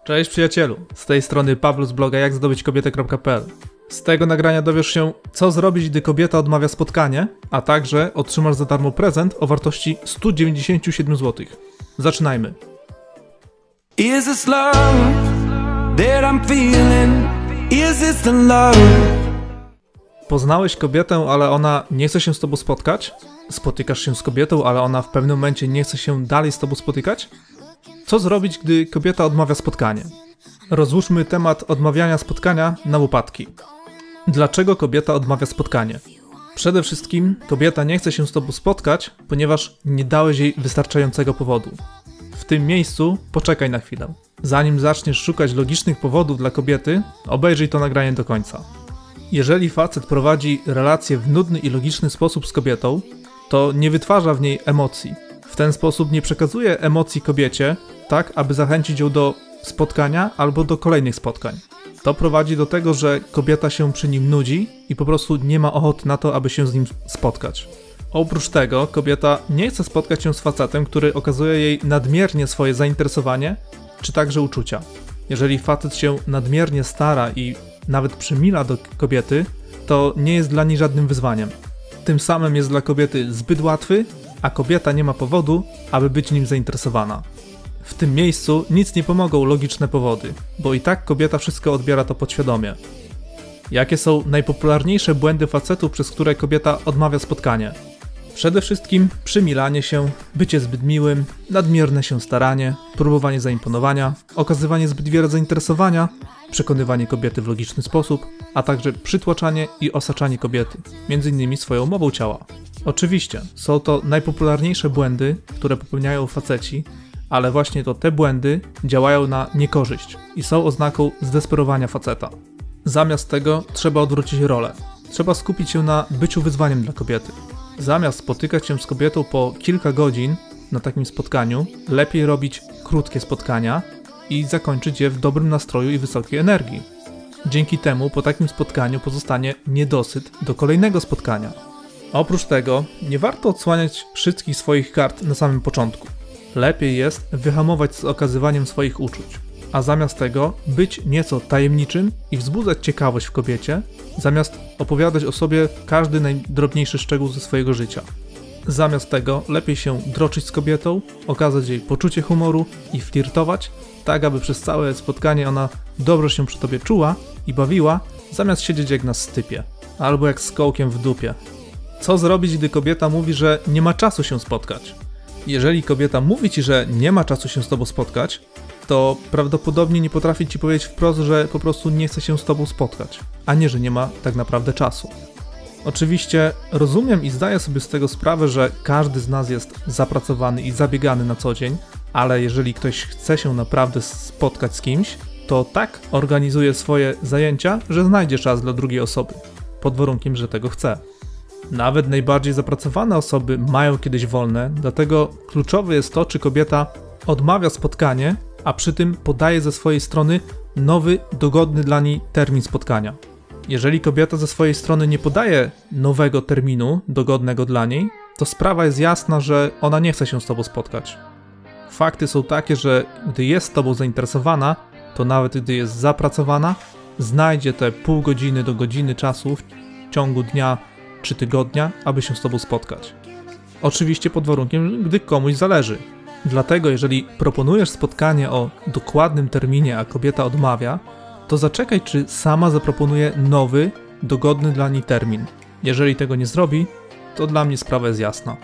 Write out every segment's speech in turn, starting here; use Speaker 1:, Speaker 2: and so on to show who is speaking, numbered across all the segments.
Speaker 1: Cześć przyjacielu, z tej strony Paweł z bloga jakzdobyćkobietę.pl. Z tego nagrania dowiesz się, co zrobić, gdy kobieta odmawia spotkanie, a także otrzymasz za darmo prezent o wartości 197 zł. Zaczynajmy.
Speaker 2: Is this love that I'm feeling? Is this the love?
Speaker 1: Poznałeś kobietę, ale ona nie chce się z tobą spotkać? Spotykasz się z kobietą, ale ona w pewnym momencie nie chce się dalej z tobą spotykać? Co zrobić, gdy kobieta odmawia spotkanie? Rozłóżmy temat odmawiania spotkania na łopatki. Dlaczego kobieta odmawia spotkanie? Przede wszystkim kobieta nie chce się z tobą spotkać, ponieważ nie dałeś jej wystarczającego powodu. W tym miejscu poczekaj na chwilę. Zanim zaczniesz szukać logicznych powodów dla kobiety, obejrzyj to nagranie do końca. Jeżeli facet prowadzi relację w nudny i logiczny sposób z kobietą, to nie wytwarza w niej emocji. W ten sposób nie przekazuje emocji kobiecie, tak aby zachęcić ją do spotkania albo do kolejnych spotkań. To prowadzi do tego, że kobieta się przy nim nudzi i po prostu nie ma ochoty na to, aby się z nim spotkać. Oprócz tego kobieta nie chce spotkać się z facetem, który okazuje jej nadmiernie swoje zainteresowanie, czy także uczucia. Jeżeli facet się nadmiernie stara i nawet przymila do kobiety, to nie jest dla niej żadnym wyzwaniem. Tym samym jest dla kobiety zbyt łatwy, a kobieta nie ma powodu, aby być nim zainteresowana. W tym miejscu nic nie pomogą logiczne powody, bo i tak kobieta wszystko odbiera to podświadomie. Jakie są najpopularniejsze błędy facetów, przez które kobieta odmawia spotkanie? Przede wszystkim przymilanie się, bycie zbyt miłym, nadmierne się staranie, próbowanie zaimponowania, okazywanie zbyt wiele zainteresowania, przekonywanie kobiety w logiczny sposób, a także przytłaczanie i osaczanie kobiety, m.in. swoją mową ciała. Oczywiście, są to najpopularniejsze błędy, które popełniają faceci, ale właśnie to te błędy działają na niekorzyść i są oznaką zdesperowania faceta. Zamiast tego trzeba odwrócić rolę. Trzeba skupić się na byciu wyzwaniem dla kobiety. Zamiast spotykać się z kobietą po kilka godzin na takim spotkaniu, lepiej robić krótkie spotkania i zakończyć je w dobrym nastroju i wysokiej energii. Dzięki temu po takim spotkaniu pozostanie niedosyt do kolejnego spotkania. Oprócz tego nie warto odsłaniać wszystkich swoich kart na samym początku. Lepiej jest wyhamować z okazywaniem swoich uczuć, a zamiast tego być nieco tajemniczym i wzbudzać ciekawość w kobiecie, zamiast opowiadać o sobie każdy najdrobniejszy szczegół ze swojego życia. Zamiast tego lepiej się droczyć z kobietą, okazać jej poczucie humoru i flirtować, tak aby przez całe spotkanie ona dobrze się przy tobie czuła i bawiła, zamiast siedzieć jak na stypie, albo jak z kołkiem w dupie. Co zrobić, gdy kobieta mówi, że nie ma czasu się spotkać? Jeżeli kobieta mówi ci, że nie ma czasu się z tobą spotkać, to prawdopodobnie nie potrafi ci powiedzieć wprost, że po prostu nie chce się z tobą spotkać, a nie, że nie ma tak naprawdę czasu. Oczywiście rozumiem i zdaję sobie z tego sprawę, że każdy z nas jest zapracowany i zabiegany na co dzień, ale jeżeli ktoś chce się naprawdę spotkać z kimś, to tak organizuje swoje zajęcia, że znajdzie czas dla drugiej osoby, pod warunkiem, że tego chce. Nawet najbardziej zapracowane osoby mają kiedyś wolne, dlatego kluczowe jest to, czy kobieta odmawia spotkanie, a przy tym podaje ze swojej strony nowy, dogodny dla niej termin spotkania. Jeżeli kobieta ze swojej strony nie podaje nowego terminu, dogodnego dla niej, to sprawa jest jasna, że ona nie chce się z tobą spotkać. Fakty są takie, że gdy jest tobą zainteresowana, to nawet gdy jest zapracowana, znajdzie te pół godziny do godziny czasu w ciągu dnia czy tygodnia, aby się z tobą spotkać. Oczywiście pod warunkiem, gdy komuś zależy. Dlatego jeżeli proponujesz spotkanie o dokładnym terminie, a kobieta odmawia, to zaczekaj, czy sama zaproponuje nowy, dogodny dla niej termin. Jeżeli tego nie zrobi, to dla mnie sprawa jest jasna.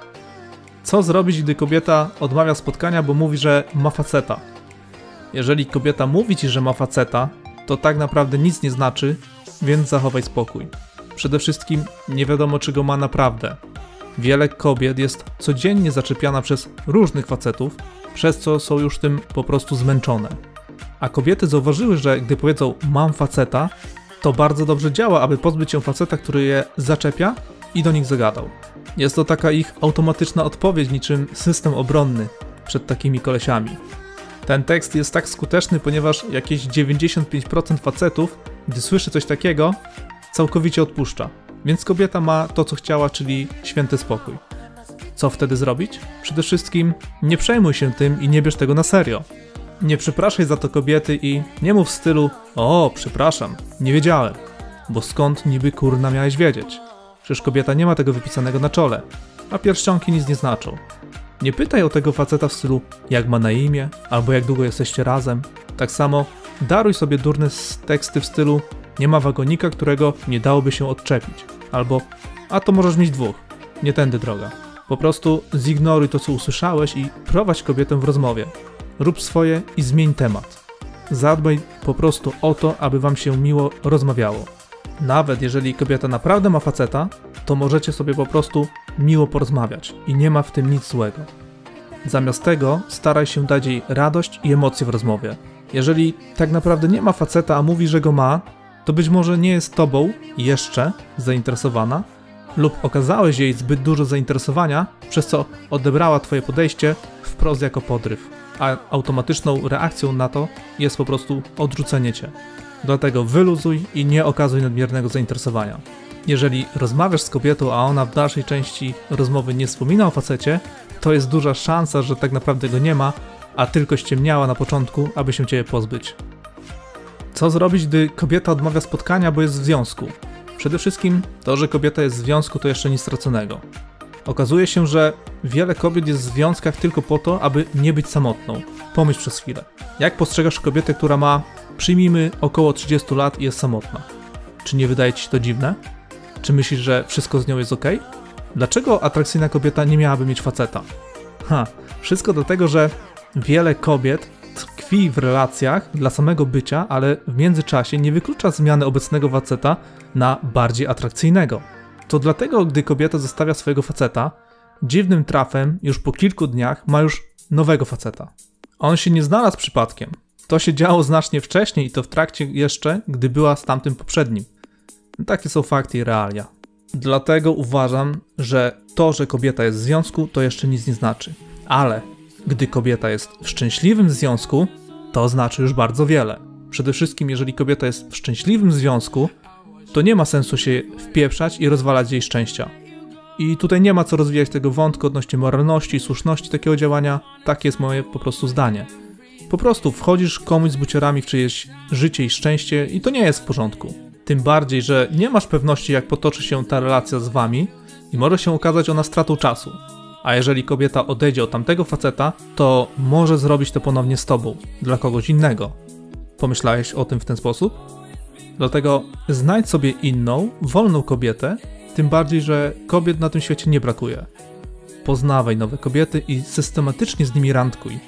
Speaker 1: Co zrobić, gdy kobieta odmawia spotkania, bo mówi, że ma faceta? Jeżeli kobieta mówi ci, że ma faceta, to tak naprawdę nic nie znaczy, więc zachowaj spokój. Przede wszystkim nie wiadomo, czy go ma naprawdę. Wiele kobiet jest codziennie zaczepiana przez różnych facetów, przez co są już tym po prostu zmęczone. A kobiety zauważyły, że gdy powiedzą mam faceta, to bardzo dobrze działa, aby pozbyć się faceta, który je zaczepia i do nich zagadał. Jest to taka ich automatyczna odpowiedź, niczym system obronny przed takimi kolesiami. Ten tekst jest tak skuteczny, ponieważ jakieś 95% facetów, gdy słyszy coś takiego, całkowicie odpuszcza. Więc kobieta ma to, co chciała, czyli święty spokój. Co wtedy zrobić? Przede wszystkim nie przejmuj się tym i nie bierz tego na serio. Nie przepraszaj za to kobiety i nie mów w stylu: o, przepraszam, nie wiedziałem, bo skąd niby kurna miałeś wiedzieć? Przecież kobieta nie ma tego wypisanego na czole, a pierścionki nic nie znaczą. Nie pytaj o tego faceta w stylu: jak ma na imię, albo jak długo jesteście razem. Tak samo daruj sobie durne teksty w stylu: nie ma wagonika, którego nie dałoby się odczepić. Albo: a to możesz mieć dwóch, nie tędy droga. Po prostu zignoruj to, co usłyszałeś i prowadź kobietę w rozmowie. Rób swoje i zmień temat. Zadbaj po prostu o to, aby wam się miło rozmawiało. Nawet jeżeli kobieta naprawdę ma faceta, to możecie sobie po prostu miło porozmawiać i nie ma w tym nic złego. Zamiast tego staraj się dać jej radość i emocje w rozmowie. Jeżeli tak naprawdę nie ma faceta, a mówi, że go ma, to być może nie jest tobą jeszcze zainteresowana lub okazałeś jej zbyt dużo zainteresowania, przez co odebrała twoje podejście wprost jako podryw, a automatyczną reakcją na to jest po prostu odrzucenie cię. Dlatego wyluzuj i nie okazuj nadmiernego zainteresowania. Jeżeli rozmawiasz z kobietą, a ona w dalszej części rozmowy nie wspomina o facecie, to jest duża szansa, że tak naprawdę go nie ma, a tylko ściemniała na początku, aby się ciebie pozbyć. Co zrobić, gdy kobieta odmawia spotkania, bo jest w związku? Przede wszystkim to, że kobieta jest w związku, to jeszcze nic straconego. Okazuje się, że wiele kobiet jest w związkach tylko po to, aby nie być samotną. Pomyśl przez chwilę. Jak postrzegasz kobietę, która ma, przyjmijmy, około 30 lat i jest samotna? Czy nie wydaje ci się to dziwne? Czy myślisz, że wszystko z nią jest ok? Dlaczego atrakcyjna kobieta nie miałaby mieć faceta? Wszystko dlatego, że wiele kobiet tkwi w relacjach dla samego bycia, ale w międzyczasie nie wyklucza zmiany obecnego faceta na bardziej atrakcyjnego. To dlatego, gdy kobieta zostawia swojego faceta, dziwnym trafem już po kilku dniach ma już nowego faceta. On się nie znalazł przypadkiem. To się działo znacznie wcześniej i to w trakcie jeszcze, gdy była z tamtym poprzednim. Takie są fakty i realia. Dlatego uważam, że to, że kobieta jest w związku, to jeszcze nic nie znaczy. Ale gdy kobieta jest w szczęśliwym związku, to znaczy już bardzo wiele. Przede wszystkim, jeżeli kobieta jest w szczęśliwym związku, to nie ma sensu się wpieprzać i rozwalać jej szczęścia. I tutaj nie ma co rozwijać tego wątku odnośnie moralności i słuszności takiego działania. Takie jest moje po prostu zdanie. Po prostu wchodzisz komuś z buciorami w czyjeś życie i szczęście i to nie jest w porządku. Tym bardziej, że nie masz pewności, jak potoczy się ta relacja z wami i może się okazać ona stratą czasu. A jeżeli kobieta odejdzie od tamtego faceta, to może zrobić to ponownie z tobą, dla kogoś innego. Pomyślałeś o tym w ten sposób? Dlatego znajdź sobie inną, wolną kobietę, tym bardziej, że kobiet na tym świecie nie brakuje. Poznawaj nowe kobiety i systematycznie z nimi randkuj.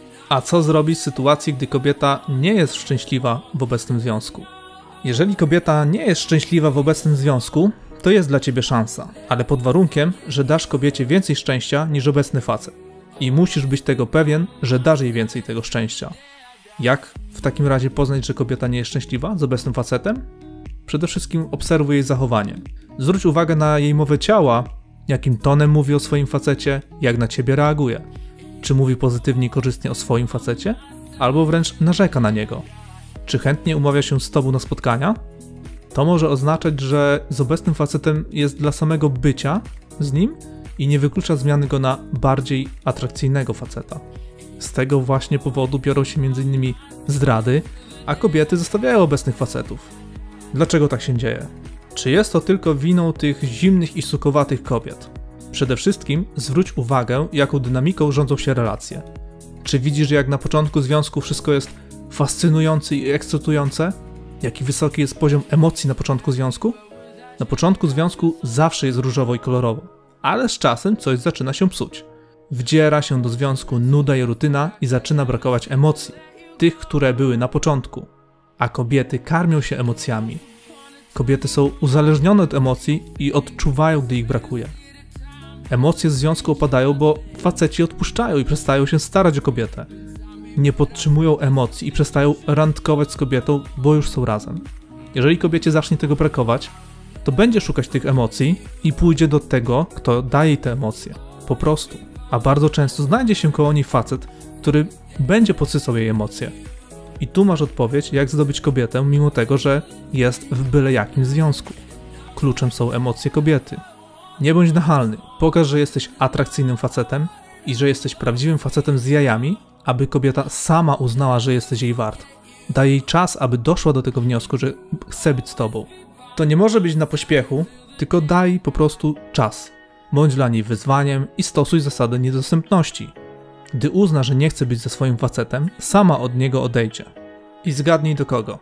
Speaker 1: A co zrobić w sytuacji, gdy kobieta nie jest szczęśliwa w obecnym związku? Jeżeli kobieta nie jest szczęśliwa w obecnym związku, to jest dla ciebie szansa, ale pod warunkiem, że dasz kobiecie więcej szczęścia niż obecny facet. I musisz być tego pewien, że dasz jej więcej tego szczęścia. Jak w takim razie poznać, że kobieta nie jest szczęśliwa z obecnym facetem? Przede wszystkim obserwuj jej zachowanie. Zwróć uwagę na jej mowę ciała, jakim tonem mówi o swoim facecie, jak na ciebie reaguje. Czy mówi pozytywnie i korzystnie o swoim facecie? Albo wręcz narzeka na niego. Czy chętnie umawia się z tobą na spotkania? To może oznaczać, że z obecnym facetem jest dla samego bycia z nim i nie wyklucza zmiany go na bardziej atrakcyjnego faceta. Z tego właśnie powodu biorą się m.in. zdrady, a kobiety zostawiają obecnych facetów. Dlaczego tak się dzieje? Czy jest to tylko winą tych zimnych i sukowatych kobiet? Przede wszystkim zwróć uwagę, jaką dynamiką rządzą się relacje. Czy widzisz, jak na początku związku wszystko jest fascynujące i ekscytujące? Jaki wysoki jest poziom emocji na początku związku? Na początku związku zawsze jest różowo i kolorowo, ale z czasem coś zaczyna się psuć. Wdziera się do związku nuda i rutyna i zaczyna brakować emocji, tych, które były na początku. A kobiety karmią się emocjami. Kobiety są uzależnione od emocji i odczuwają, gdy ich brakuje. Emocje z związku opadają, bo faceci odpuszczają i przestają się starać o kobietę. Nie podtrzymują emocji i przestają randkować z kobietą, bo już są razem. Jeżeli kobiecie zacznie tego brakować, to będzie szukać tych emocji i pójdzie do tego, kto daje jej te emocje. Po prostu. A bardzo często znajdzie się koło niej facet, który będzie podsycał jej emocje. I tu masz odpowiedź, jak zdobyć kobietę, mimo tego, że jest w byle jakim związku. Kluczem są emocje kobiety. Nie bądź nachalny. Pokaż, że jesteś atrakcyjnym facetem i że jesteś prawdziwym facetem z jajami, aby kobieta sama uznała, że jesteś jej wart. Daj jej czas, aby doszła do tego wniosku, że chce być z tobą. To nie może być na pośpiechu, tylko daj po prostu czas. Bądź dla niej wyzwaniem i stosuj zasadę niedostępności. Gdy uzna, że nie chce być ze swoim facetem, sama od niego odejdzie. I zgadnij do kogo.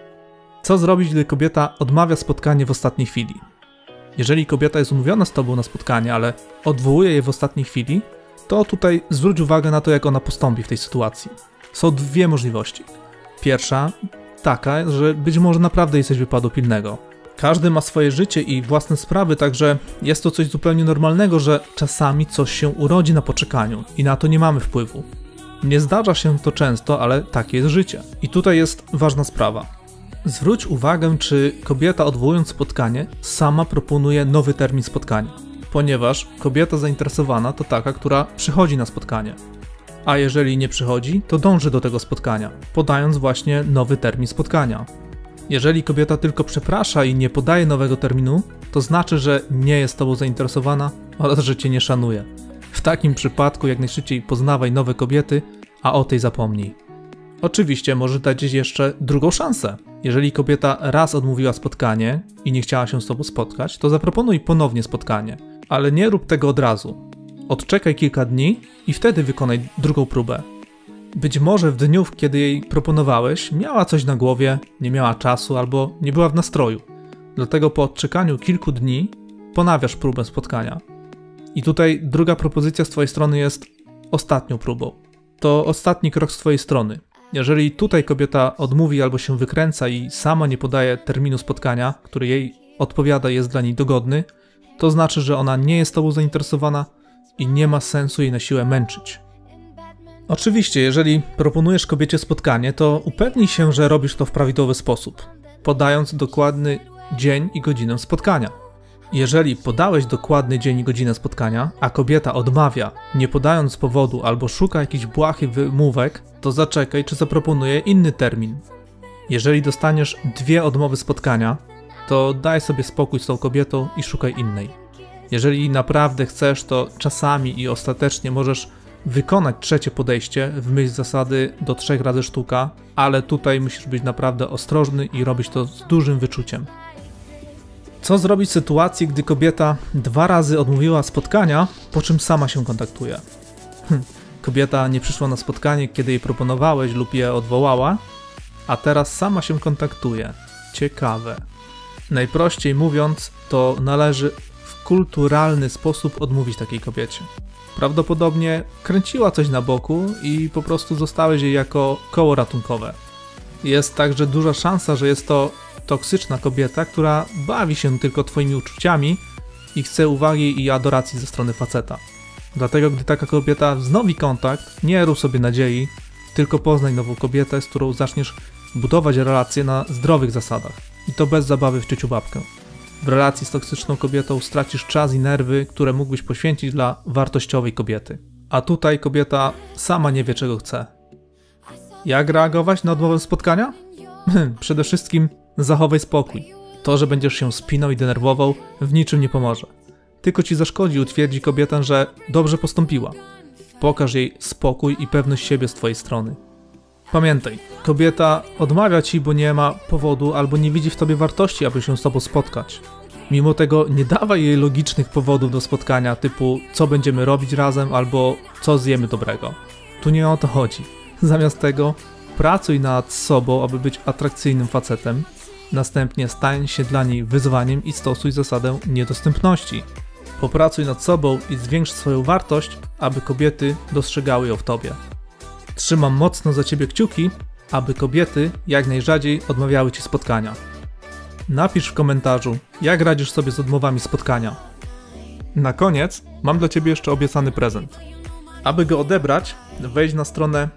Speaker 1: Co zrobić, gdy kobieta odmawia spotkania w ostatniej chwili? Jeżeli kobieta jest umówiona z tobą na spotkanie, ale odwołuje je w ostatniej chwili, to tutaj zwróć uwagę na to, jak ona postąpi w tej sytuacji. Są dwie możliwości. Pierwsza, taka, że być może naprawdę jesteś wypadu pilnego. Każdy ma swoje życie i własne sprawy, także jest to coś zupełnie normalnego, że czasami coś się urodzi na poczekaniu i na to nie mamy wpływu. Nie zdarza się to często, ale takie jest życie. I tutaj jest ważna sprawa. Zwróć uwagę, czy kobieta, odwołując spotkanie, sama proponuje nowy termin spotkania, ponieważ kobieta zainteresowana to taka, która przychodzi na spotkanie. A jeżeli nie przychodzi, to dąży do tego spotkania, podając właśnie nowy termin spotkania. Jeżeli kobieta tylko przeprasza i nie podaje nowego terminu, to znaczy, że nie jest tobą zainteresowana oraz że cię nie szanuje. W takim przypadku jak najszybciej poznawaj nowe kobiety, a o tej zapomnij. Oczywiście możesz dać jeszcze drugą szansę. Jeżeli kobieta raz odmówiła spotkanie i nie chciała się z tobą spotkać, to zaproponuj ponownie spotkanie. Ale nie rób tego od razu. Odczekaj kilka dni i wtedy wykonaj drugą próbę. Być może w dniu, kiedy jej proponowałeś, miała coś na głowie, nie miała czasu albo nie była w nastroju. Dlatego po odczekaniu kilku dni ponawiasz próbę spotkania. I tutaj druga propozycja z twojej strony jest ostatnią próbą. To ostatni krok z twojej strony. Jeżeli tutaj kobieta odmówi albo się wykręca i sama nie podaje terminu spotkania, który jej odpowiada i jest dla niej dogodny, to znaczy, że ona nie jest tobą zainteresowana i nie ma sensu jej na siłę męczyć. Oczywiście, jeżeli proponujesz kobiecie spotkanie, to upewnij się, że robisz to w prawidłowy sposób, podając dokładny dzień i godzinę spotkania. Jeżeli podałeś dokładny dzień i godzinę spotkania, a kobieta odmawia, nie podając powodu albo szuka jakichś błahych wymówek, to zaczekaj, czy zaproponuje inny termin. Jeżeli dostaniesz 2 odmowy spotkania, to daj sobie spokój z tą kobietą i szukaj innej. Jeżeli naprawdę chcesz, to czasami i ostatecznie możesz wykonać trzecie podejście w myśl zasady do 3 razy sztuka, ale tutaj musisz być naprawdę ostrożny i robić to z dużym wyczuciem. Co zrobić w sytuacji, gdy kobieta 2 razy odmówiła spotkania, po czym sama się kontaktuje? Kobieta nie przyszła na spotkanie, kiedy jej proponowałeś lub je odwołała, a teraz sama się kontaktuje. Ciekawe. Najprościej mówiąc, to należy w kulturalny sposób odmówić takiej kobiecie. Prawdopodobnie kręciła coś na boku i po prostu zostałeś jej jako koło ratunkowe. Jest także duża szansa, że jest to toksyczna kobieta, która bawi się tylko twoimi uczuciami i chce uwagi i adoracji ze strony faceta. Dlatego gdy taka kobieta wznowi kontakt, nie rób sobie nadziei, tylko poznaj nową kobietę, z którą zaczniesz budować relacje na zdrowych zasadach. I to bez zabawy w ciociu babkę. W relacji z toksyczną kobietą stracisz czas i nerwy, które mógłbyś poświęcić dla wartościowej kobiety. A tutaj kobieta sama nie wie, czego chce. Jak reagować na odmowę spotkania? Przede wszystkim zachowaj spokój. To, że będziesz się spinał i denerwował, w niczym nie pomoże. Tylko ci zaszkodzi i utwierdzi kobietę, że dobrze postąpiła. Pokaż jej spokój i pewność siebie z twojej strony. Pamiętaj, kobieta odmawia ci, bo nie ma powodu albo nie widzi w tobie wartości, aby się z tobą spotkać. Mimo tego nie dawaj jej logicznych powodów do spotkania, typu co będziemy robić razem albo co zjemy dobrego. Tu nie o to chodzi. Zamiast tego pracuj nad sobą, aby być atrakcyjnym facetem. Następnie stań się dla niej wyzwaniem i stosuj zasadę niedostępności. Popracuj nad sobą i zwiększ swoją wartość, aby kobiety dostrzegały ją w tobie. Trzymam mocno za ciebie kciuki, aby kobiety jak najrzadziej odmawiały ci spotkania. Napisz w komentarzu, jak radzisz sobie z odmowami spotkania. Na koniec mam dla ciebie jeszcze obiecany prezent. Aby go odebrać, wejdź na stronę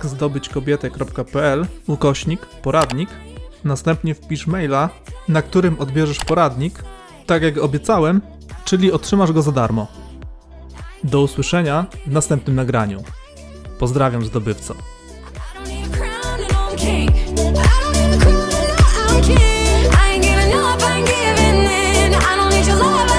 Speaker 1: jakzdobyćkobietę.pl/poradnik. Następnie wpisz maila, na którym odbierzesz poradnik, tak jak obiecałem, czyli otrzymasz go za darmo. Do usłyszenia w następnym nagraniu. Pozdrawiam, zdobywco.
Speaker 3: I ain't giving up, I ain't giving in. I don't need your love.